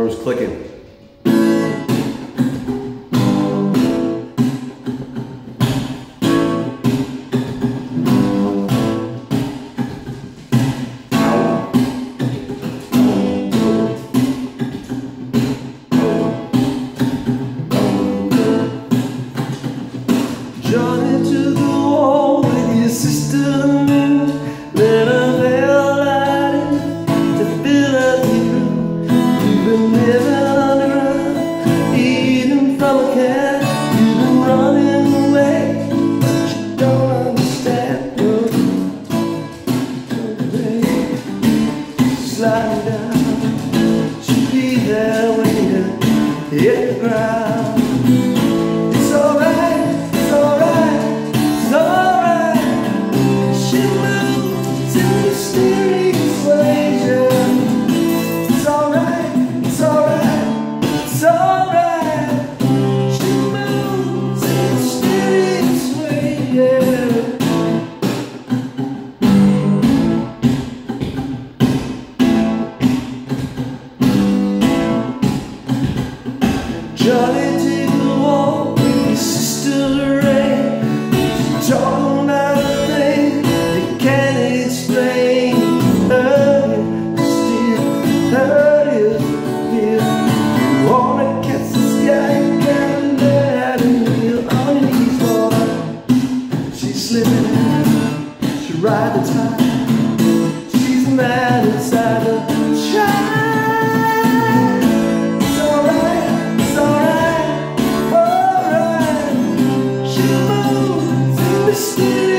Drummer's clicking. Johnny to the wall with your sister and me. Then I fell out to fill up you. You've been living underground, eating from a can. You've been running away, but you don't understand. Sliding down, she'll be there when you hit the ground. It's alright. Johnny, take a walk with your sister Ray. She's talking about a thing you can't explain. Hurt you, you wanna catch the sky, you can't let her kneel on your knees, boy. She's slipping, she ride the tide. She's a man inside the child. Mysterious.